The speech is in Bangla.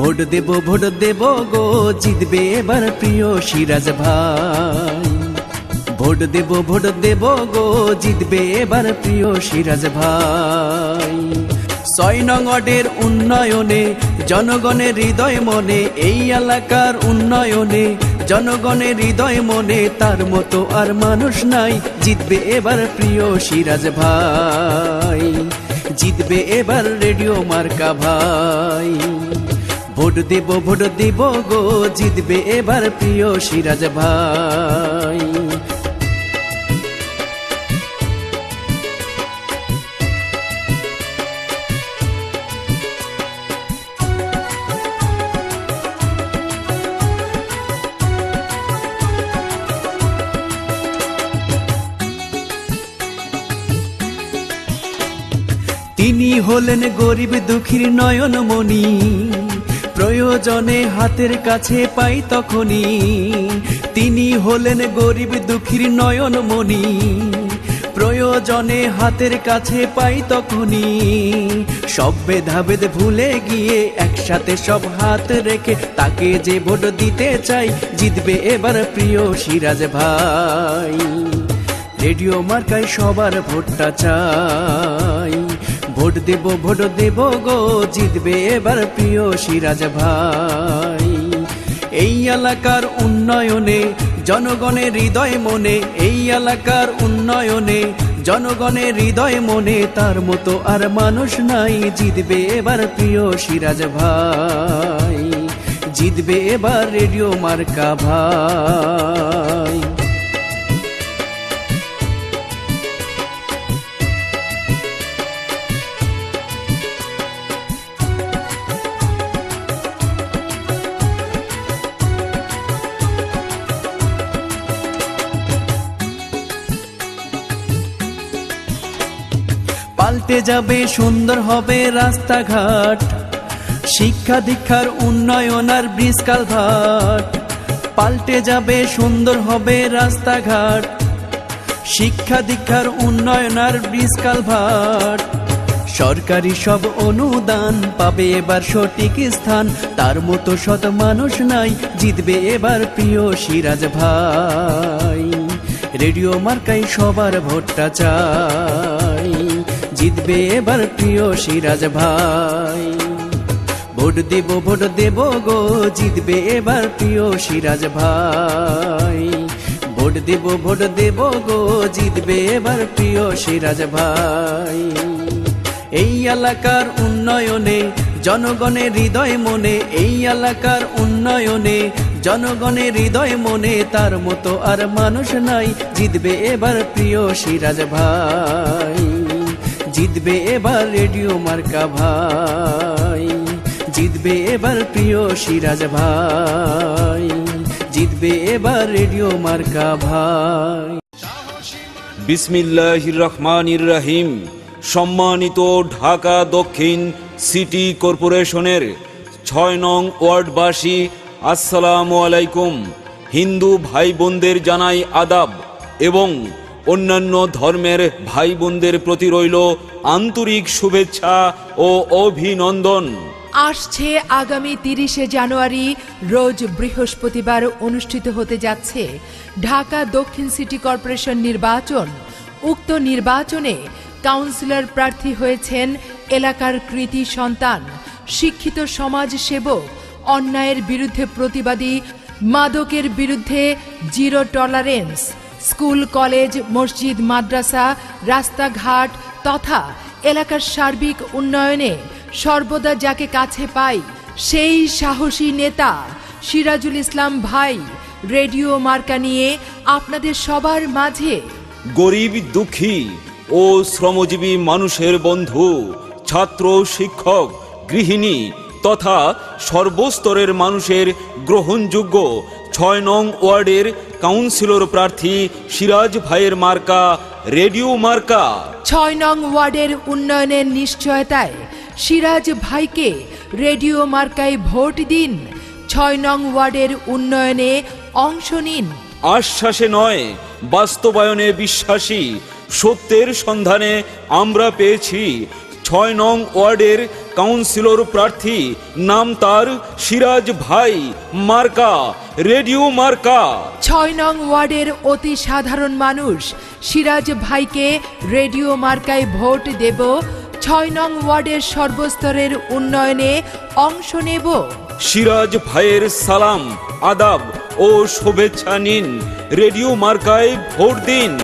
ভোট দেব গো জিতবে এবার প্রিয় সিরাজ ভাই। ভোট দেব গো জিতবে এবার প্রিয় সিরাজ ভাই। ৬ নং ওয়ার্ডের উন্নয়নে জনগণের হৃদয় মনে, এই এলাকার উন্নয়নে জনগণের হৃদয় মনে, তার মতো আর মানুষ নাই। জিতবে এবার প্রিয় সিরাজ ভাই, জিতবে এবার রেডিও মার্কা ভাই। ভোট দেব গো জিতবে এবার প্রিয় সিরাজ ভাই। তিনি হলেন গরিব দুঃখীর নয়নমণি, প্রয়োজনে হাতের কাছে পাই তখনই। তিনি হলেন গরিব দুঃখীর নয়নমণি, প্রয়োজনে হাতের কাছে পাই তখনই। সব ভেদাভেদ ভুলে গিয়ে একসাথে সব হাত রেখে তাকে যে ভোট দিতে চাই। জিতবে এবার প্রিয় সিরাজ ভাই, রেডিও মার্কায় সবার ভোটটা চাই। ভোট দেব গো জিতবে এবার প্রিয় সিরাজ ভাই। এই এলাকার উন্নয়নে জনগণের হৃদয় মনে, এই এলাকার উন্নয়নে জনগণের হৃদয় মনে, তার মতো আর মানুষ নাই। জিতবে এবার প্রিয় সিরাজ ভাই, জিতবে এবার রেডিও মার্কা ভাই। পাল্টে যাবে সুন্দর হবে রাস্তাঘাট, শিক্ষা দীক্ষার উন্নয়ন আর ব্রিজ কালভার্ট। পাল্টে যাবে সুন্দর হবে রাস্তাঘাট, শিক্ষা দীক্ষার উন্নয়ন আর ব্রিজ কালভার্ট। সরকারি সব অনুদান পাবে এবার সঠিক স্থান, তার মতো শত মানুষ নাই। জিতবে এবার প্রিয় সিরাজ ভাই, রেডিও মার্কায় সবার ভোটটা চাই। জিতবে এবার প্রিয় সিরাজ ভাই। ভোট দেব গো জিতবে এবার প্রিয় সিরাজ ভাই। ভোট দেব গো জিতবে এবার প্রিয় সিরাজ ভাই। এই এলাকার উন্নয়নে জনগণের হৃদয় মনে, এই এলাকার উন্নয়নে জনগণের হৃদয় মনে, তার মতো আর মানুষ নাই। জিতবে এবার প্রিয় সিরাজ ভাই, জিতবে এবার রেডিও মার্কা ভাই। জিতবে এবার প্রিয় সিরাজ ভাই, জিতবে এবার রেডিও মার্কা ভাই। বিসমিল্লাহির রহমানির রহিম। সম্মানিত ঢাকা দক্ষিণ সিটি কর্পোরেশনের ৬ নং ওয়ার্ডবাসী, আসসালামু আলাইকুম। হিন্দু ভাই বোনদের জানাই আদাব এবং অন্যান্য ধর্মের ভাই বোনদের প্রতি রইল আন্তরিক শুভেচ্ছা ও অভিনন্দন। আসছে আগামী ৩০শে জানুয়ারি রোজ বৃহস্পতিবার অনুষ্ঠিত হতে যাচ্ছে ঢাকা দক্ষিণ সিটি কর্পোরেশন নির্বাচন। উক্ত নির্বাচনে কাউন্সিলর প্রার্থী হয়েছেন এলাকার কৃতি সন্তান, শিক্ষিত সমাজ সেবক, অন্যায়ের বিরুদ্ধে প্রতিবাদী, মাদকের বিরুদ্ধে জিরো টলারেন্স, স্কুল কলেজ মসজিদ মাদ্রাসা রাস্তাঘাট তথা এলাকার সার্বিক উন্নয়নে সর্বদা যাকে কাছে পাই সেই সাহসী নেতা সিরাজুল ইসলাম ভাই রেডিও মার্কা নিয়ে আপনাদের সবার মাঝে। গরিব দুঃখী ও শ্রমজীবী মানুষের বন্ধু, ছাত্র শিক্ষক গৃহিণী তথা সর্বস্তরের মানুষের গ্রহণযোগ্য ৬ নং ওয়ার্ডের কাউন্সিলর প্রার্থী সিরাজ ভাইয়ের মার্কা রেডিও মার্কা। ৬ নং ওয়ার্ডের উন্নয়নের নিশ্চয়তায় সিরাজ ভাইকে রেডিও মার্কায় ভোট দিন। ৬ নং ওয়ার্ডের উন্নয়নে অংশ নিন। আশ্বাসে নয় বাস্তবায়নে বিশ্বাসী, সত্যের সন্ধানে আমরা পেয়েছি 6 নং ওয়ার্ডের কাউন্সিলর প্রার্থী, নাম তার সিরাজ ভাই, মার্কা রেডিও মার্কা। 6 নং ওয়ার্ডের অতি সাধারণ মানুষ সিরাজ ভাইকে রেডিও মার্কায় ভোট দেব। 6 নং ওয়ার্ডের সর্বস্তরের উন্নয়নে অংশ নেব। সিরাজ ভাইয়ের সালাম, আদাব ও শুভেচ্ছা নিন, রেডিও মার্কায় ভোট দিন।